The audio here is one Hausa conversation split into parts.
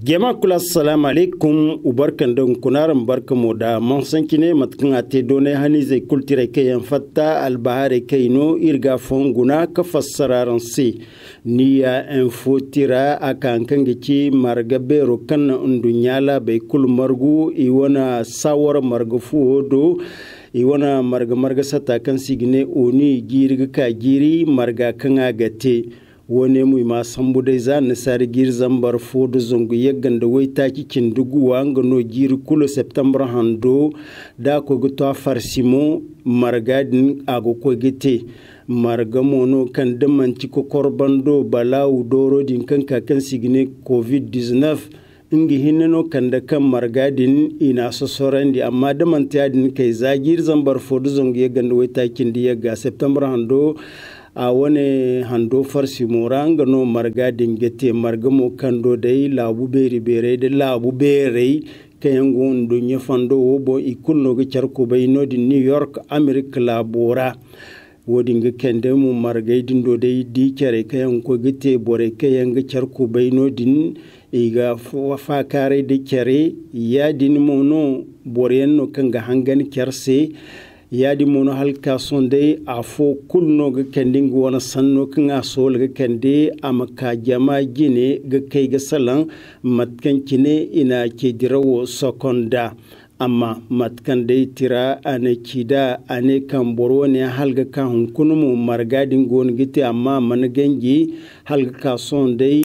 Jama'a kula assalamu alaikum ubarkan da kunaran barkamu da man sankine matkan ate done hani zai kultire kayan fatta albahare kaino irga fonguna ka fassararan se niya infotira akan kangici margabero kan undunyala bai kul margu iwana sawar margafu do iwana marga sata kan sigine oni girga ka giri marga kan agate wone mu ma sambu dai za na sari gir zambar fodo zongu yeggan da wai taki kin duguwa ngano gir kulo september hando da ko guto farsimo margadin ago ko gite marga mono kan damanci ko korbando balawu doro din kan sigine covid-19 ingi hinno kan da kan margadin ina so sorandi amma damanta din kai zagir zambar fodo zongu yeggan da wai taki di yegga september hando a wani hando farsi moranga no marga dingete marga mo kando dai labu bere da labu bere kayan gondo nya fando wobo ikulno ga charko bay no di New York America labora wodi nga kende mu marga dindo dai di kere kayan ko gite bore kayan ga charko bay no din iga fa kare de kere ya din mo no bore no kanga hangan kerse yadi mono halka sonde afo kulno ga kending wona sanno kanga sol ga kende amaka jama gine ga kai ga salan matkan kine ina ke dirawo sokonda amma matkan dai tira ane kida ane kamboro ne halga ka hunkunumu margadin gon gite amma man gangi halga ka sonde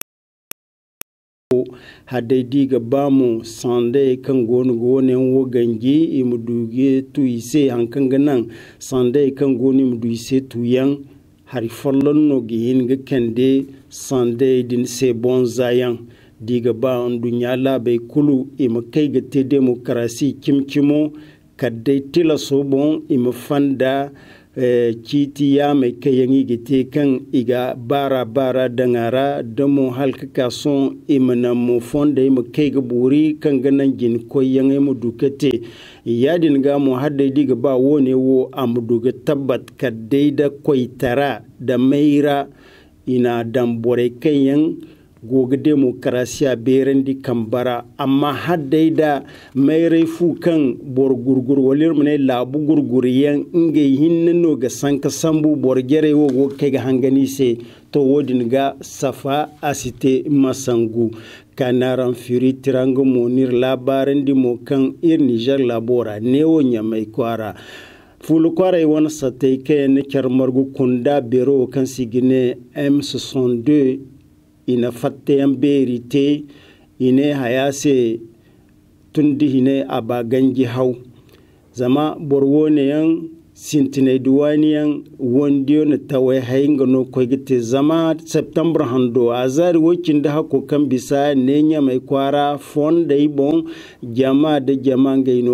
hadai diga bamu sande kan goni wo gangi imuduge tuise hankan ganan sande kan goni muduise tuyan hari follon no gihin ga kende sande din se bonzayan diga ba on dunya la bai kulu kai ga te demokrasi kimkimo kadai tila sobon fanda kiti ya mai kayan gite kan iga bara dangara damo halka kason imana mo fonda ima kai ga buri kan ganan gin koyan mu dukate yadin ga mu hadda diga ba wone wo amuduga tabbat kadai da koitara da maira ina dambore kayan goga demokrasiya beren di kambara amma haddai da mai raifu kan bor gurgur walir mune labu gurguriyan inge hinno ga sanka sambu bor gere wo kai ga hangani se to wodin ga safa asite masangu kanaran firi tirango monir labaran di mo kan ir Niger labora newo nyamai kwara fulu kwara wona satay ken charmargu kunda bero kan sigine M62 ina fatte yan berite ine hayase tundi hine abaganji hau zama borwone yan sintine duwani yan wondiyo na tawe hainga no koygite zama september hando azari wokin da hako kan bisa nenya mai kwara fonda ibon jama da jama ngaino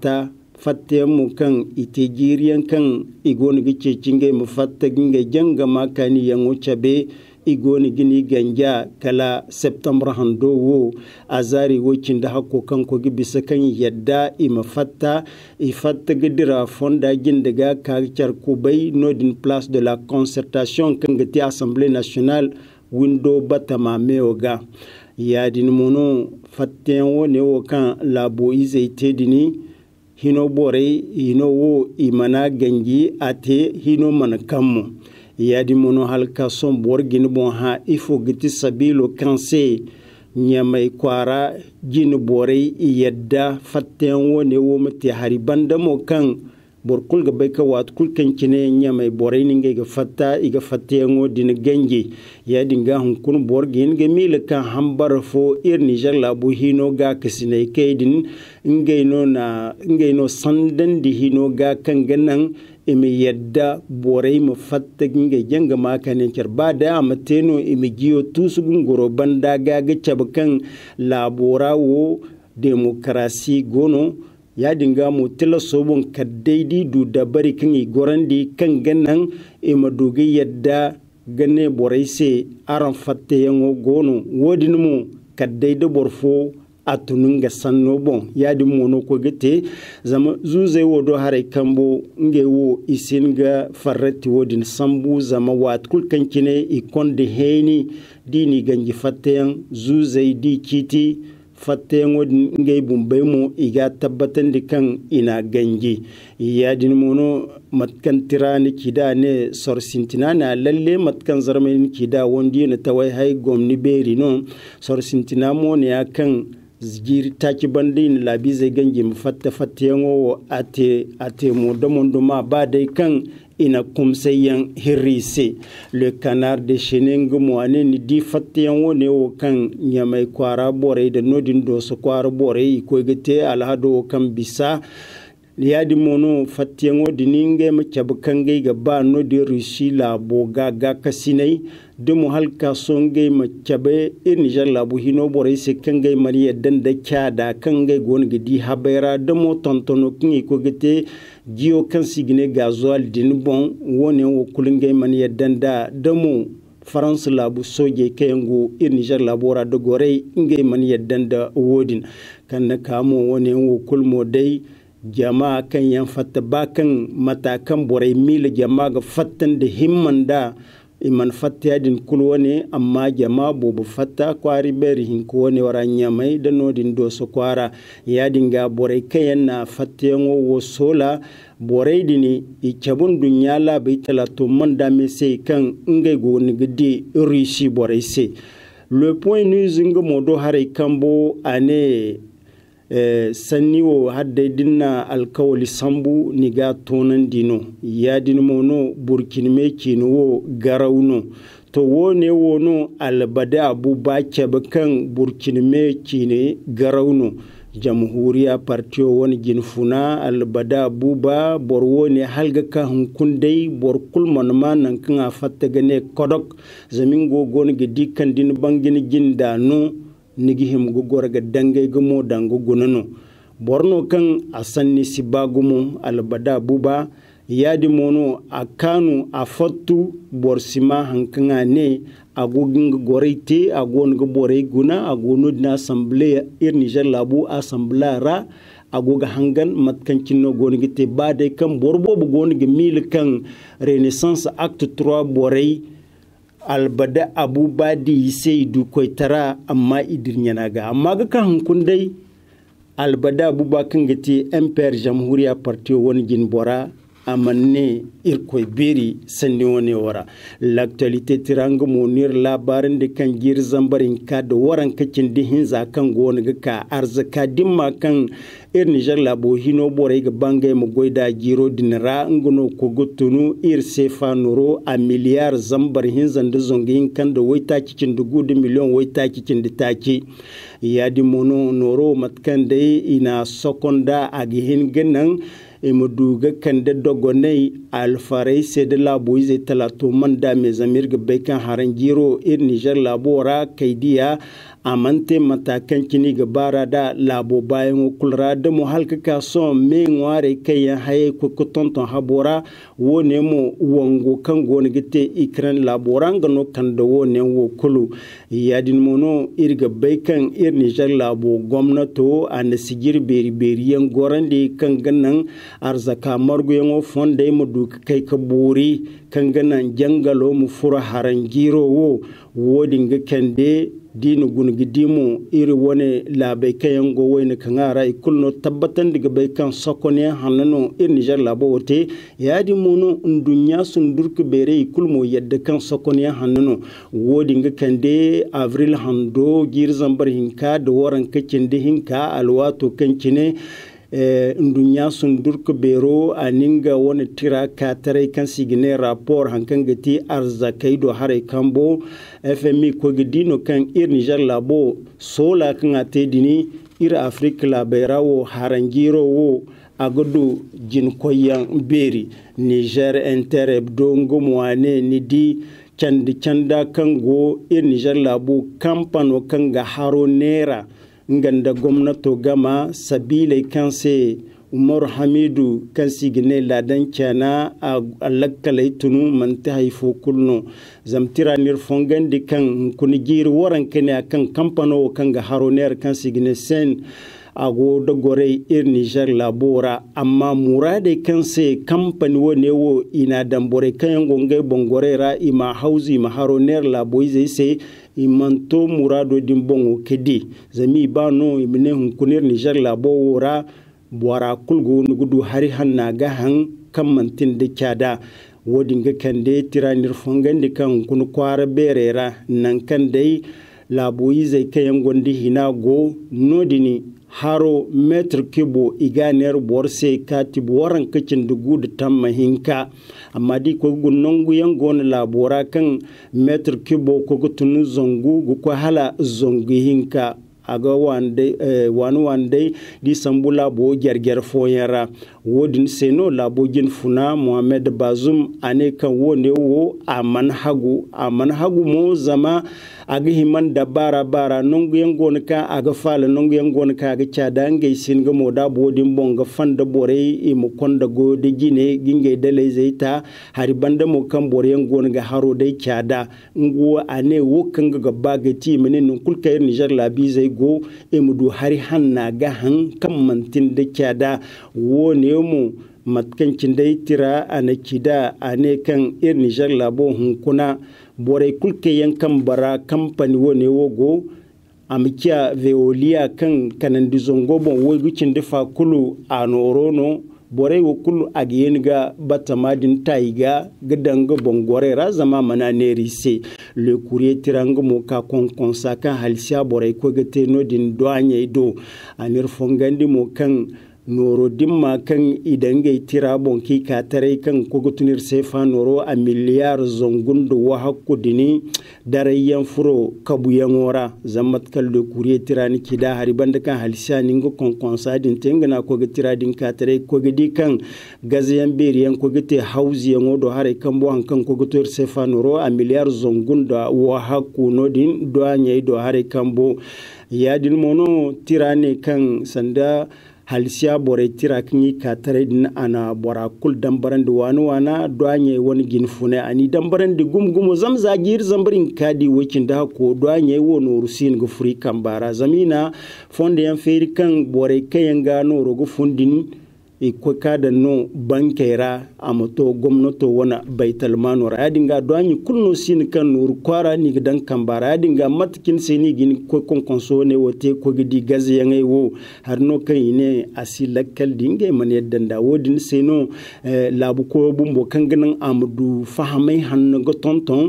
fatte mu kan itegiriyan kan igoni gice cinge mu fatta ginga janga makani yan wucabe igoni gini ganja kala september hando wo azari wokin da hako kan ko bisa kan yadda ifatta gidira fonda gindaga kakar kubai nodin place de la concertation kan gati assemblée nationale window batama meoga yadin mono fatten wo ne wo kan labo izaite dini hino bore hino wo imana ganji ate hino man kammo yadi mono halka son borgin bon ha ifo giti sabilo kanse nyamai kwara jin bore yadda fatten wone wo mate hari banda mo kan borkul ga bai ka wat kul kan kine nyamai bore ninge ga fatta iga fatten wo din ganji yadi ga hun kun borgin ga mil kan hambar fo ir Niger labu hino ga kasine kaidin ngaino sandan di hino ga kan ganan imi yadda borai mu fatta ginga janga makanin ba da amateno imi giyo tusugun goro banda gaga cabakan laborawo demokrasi gono ya dinga mu tila sobon kaddaidi du da bari kan igorandi kan ganan ima dogi yadda gane borai se aran fatta yango gono wodin mu kaddaida borfo atununga sanno bon yadi mono ko gete zama zuze wodo hare kambo nge wo isinga farrati wodin sambu zama wat kul kankine ikonde heni dini ganji fatten zuze di kiti fatten wodin nge bumbai mo iga tabbatan dikan ina ganji yadin mono matkan tirani kida ne sorsintina na lalle matkan zarmain kida wondi na tawai hay gomni beri no sorsintina mo ne akan zigiri taki bandin labi zai ganji mu fatta yango ate mo domondo ma ba dai kan ina kumsayan hirise le canard de cheneng mo ane ni di fatta yango ne o kan nyamai kwara bore da nodin do so kwara bore ko gete alhado kan bisa yadi mono fatiyango dininge machabukange ga ba no de rushi la boga ga kasinai de mo halka songe machabe Niger labu hino bore se kange mariya danda kyada kange gon gidi habera de mo tontono kingi ko gete jiyo kan sigine gasoil din bon wone wo kulunge maniya danda de mo France labu soje kayango Niger labora de gore nge maniya danda wodin kan kamo wone wo kulmo dai jama'a kan yan fatta bakan matakan borai mila jama'a ga fattan da himman da iman fatta yadin kulwane amma jama'a bobu fatta kwari beri hin kuwane waranya mai da nodin doso kwara yadin ga borai kayan na fatta yan wo sola borai dini ikabun dunya la bai talato man da me sai kan ngai go ni gidi rishi borai sai le point nuzinga modo hare kambo ane sanniwo hadde dinna alkawali sambu niga tonan dino ya dinmono burkinme kinwo garawno to wone wono albada abubakar bakan burkinme kine garawno jamhuriya partiyo wani ginfuna albada abuba bor woni halga ka hunkundai bor kulman ma nan kan fatta gane kodok zamingo gon gidi kan din bangin ginda no nigihim gugorga dangai gumo dangu gunano borno kan asanni sibagumo albada buba yadi mono akanu afattu borsima hankanga ne agogin gorite agon gobore guna agono na assembly Niger labu assembly ra agoga hangan matkan kinno gonigite bade kan borbo gonigi mil kan renaissance acte 3 borei albada abubadi seidu koitara amma idirnyanaga amma ga kan kundai albada abubakan gati empire jamhuriya parti woni jin bora amanne irkoy beri sanni woni wara l'actualité tiranga monir labarin de kan gir zambarin ka da waran kacin dihin zakan gona ga ka arzaka dimma kan Niger labo hino bore ga bangay mo goyda giro dinara ngono ko gotunu sefa noro a miliyar zambar hin zanda zongin kan da waita cikin dugu da miliyon waita cikin da taki yadi mono noro matkan dai ina sokonda agihin ganan imuduga kan da dogonai alfarai sai da labo zai talato manda mai zamir ga baikan haran giro Niger labora kaidiya amante matakan kini gabara da labo bayan kulra da mu halka so men ware kai ya haye ko tonton habora wone mo wango kan gona gite ikran laboran gano kan da wone wo kulu yadin mono irga baikan Niger labo gwamnato an sigir beriyan gorande kan ganan arzaka margo yango fonde mu duka kai ka buri kan ganan jangalo mu fura harangiro wo wodinga kande dinu gungidimo iri wone labai kayan go wayne kangara ikulno tabbatan diga bay kan sokone hanano Niger labo wote yadi mono ndunya sundurk bere ikulmo yadda kan sokone hanano wodi nga kande avril hando girzambar hinka da waran kacinde hinka alwato kancine ndunya sundurk bero aninga woni tira katare kan sigine rapport hankan gati arzakai do hare kambo FMI ko gidino kan Niger labo sola kan atedini Afrique la berawo harangiro wo agodo jin koyan beri Niger Interebdo ngomwane nidi canda kan go Niger labo kampano kan ga haro nera nganda gwamnato gama sabile kanse Umar Hamidu kan sigine ladan cana a alakalai tunu manta haifo kulno zamtira nir fongandi kan kuni giri waran kene akan kampano kan ga haroner kan sigine sen ago da gore Niger labora amma murade kan se kamfani wone wo ina dambore kan gongai bongorera ima hauzi ma haroner laboize se imanto murado dimbongo kedi zami bano imne hunkunir Niger labora bwara kulgo nugudu hari hanna ga han kan mantin da kyada wodin ga kande tiranir fongandi kan kun kwara berera nan kan dai laboyi zai kayan gondi hina go nodini haro metr kibo iganer borse katib waran kacin dugu da tamma hinka amma di ko gunnongu yango na labora kan metr kibo ko gutunu zongu ko hala zongu hinka aga wande di sambula bo gerger foyera wodin seno labo jin funa Mohamed Bazoum ane kan wone wo aman hagu mo zama aga himan da bara nongu yangon ka aga fala nongu yangon ka aga cada ngai sin ga moda bodin bonga fanda bore e mo konda go de gine ginge dele zeita hari banda mo kan bore yangon ga haro dai cada nguwa ane wo kan ga baga ti menen kulkayir Niger labi zai go e mudu hari hanna ga han kan mantin da cada wone mu matkancin dai tira anakida ane kan Niger labo hunkuna bore kulke yankan bara kamfani wone wogo amikia veolia kan kanandi zongo bon wogucin defa kulu anorono bore wo kulu agiyenga batamadin taiga gadanga bongore razama mananeri se le courrier tiranga mo ka konsaka halsia bore ko gete no din doanye do anir fongandi mo kan noro dimma kan idangai tira bonki ka tare kan kogotunir sefa noro a miliyar zongundo wa hakku dini darayyan furo kabuyan wora zammat kallo kuriye tira ni kida haribanda kan halisa ningo konkonsa din tengana kogotira din ka tare kogidi kan gazayan beriyan kogite hauzi yango hare kan bo hankan kogotunir sefa noro a miliyar zongundo wa hakku no din do anyai do hare kan bo yadin mono tira ne kan sanda halsiya bore tira kinyi katare din ana bora kul dambaran da wana doanye wani ginfune ani dambaran da gumgumo zamza gir zambarin kadi wakin da ko doanye wono rusin go furi kambara zamina fonde yan feri kan bore kayan gano rogo fundin ko kada no bankera amoto gomnato wana baital manora adinga doanyi kulno sin kan nur kwara ni gidan kambara adinga matkin seni gin ko konkonso ne wote ko gidi gaze yangai wo harno kan ine asilakal dinge man yaddanda wodin seno labu ko bumbo kan ganan amdu fahamai hanno go tonton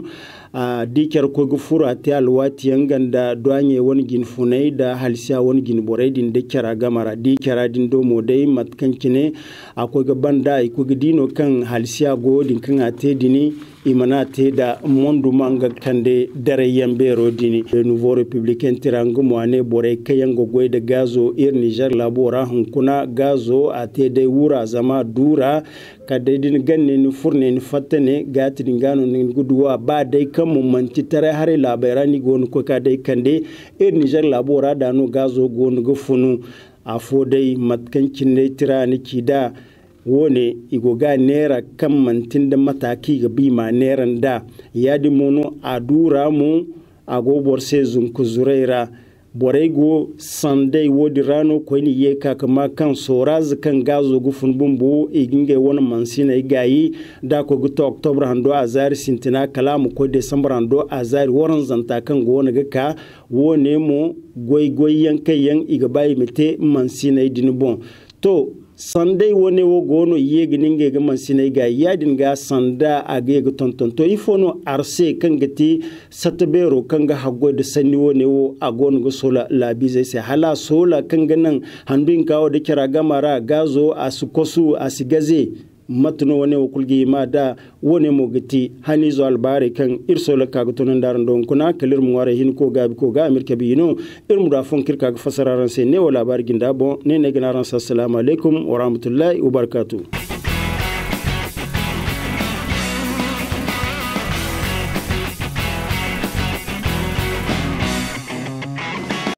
dikar ko go fura te alwati yanganda doanye woni gin funai da halsiya woni gin borai din de kara gamara dikara din do modai matkankine akwai ga banda ko gidino kan halsiya go din kan ate dini imana te da mondu manga kande dare yambero dini le nouveau républicain tirango moane borai kayango goyde gazo Niger labora hunkuna gazo ate de wura zama dura kadai din ganne ni furne ni fatane gati din gano ni guduwa ba dai kan mun manti tare hare labarani gon ko kadai kande Niger labora da no gazo gon go funu afo dai matkancin ne tirani kida wone igoga nera kan mantin da mataki ga bima neran da yadi mono adura mu agobor sezun kuzureira borego sandai wodi rano ko ni ye kama kan soraz kan gazo gufun bumbu iginge wona mansina igayi da ko guto october hando azar sintina kalamu ko december hando azar woran zanta kan gona gaka wone mo goy yankayen igabai mete mansina idin bon to sandai wone wo gono yegi ninge ga mansinai ga yadin ga sanda age ga tonton to ifono arse kan gati satbero kan ga hago da sanni wone wo agon go sola labi zai sai hala sola kan ganan handun kawo da kira gamara gazo asukosu asigaze matno wone wo kulgi ma da wone mo gati hani zo albare kan irsola ka gutunan daran don kuna kalir mu ware hin ko gabi ko ga amirka bino irmu da fon kirka ga fasararan sai ne wala bar ginda bon ne ne ganaran assalamu alaikum wa rahmatullahi wa barakatuh.